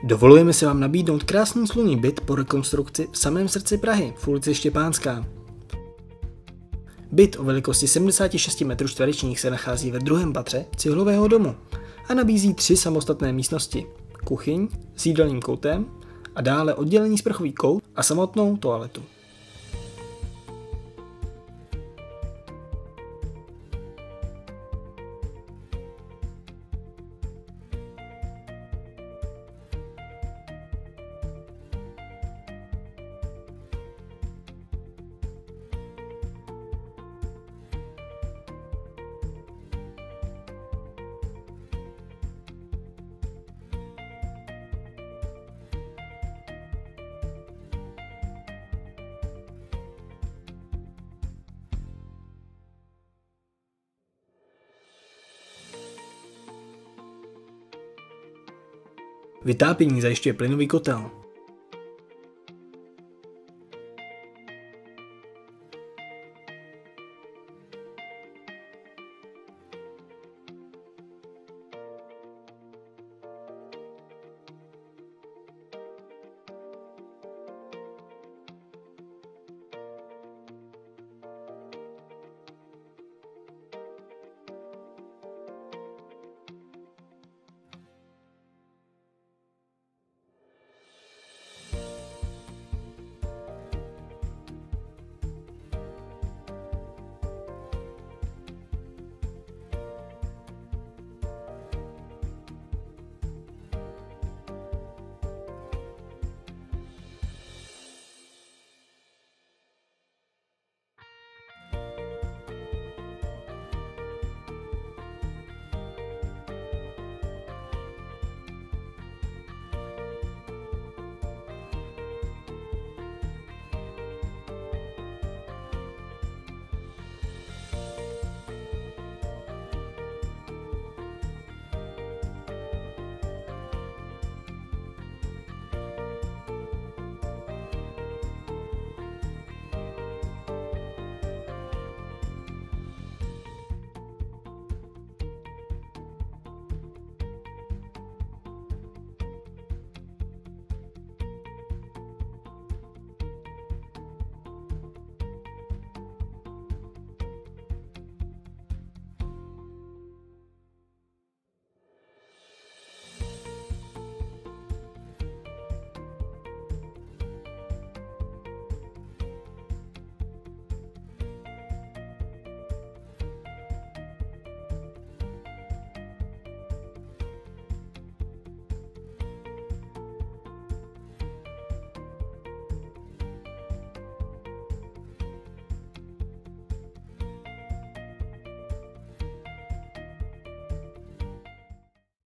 Dovolujeme si vám nabídnout krásný sluný byt po rekonstrukci v samém srdci Prahy, v ulici Štěpánská. Byt o velikosti 76 m2 se nachází ve druhém patře cihlového domu a nabízí 3 samostatné místnosti, kuchyň s jídelním koutem a dále oddělený sprchový kout a samotnou toaletu. Vytápění zajišťuje plynový kotel.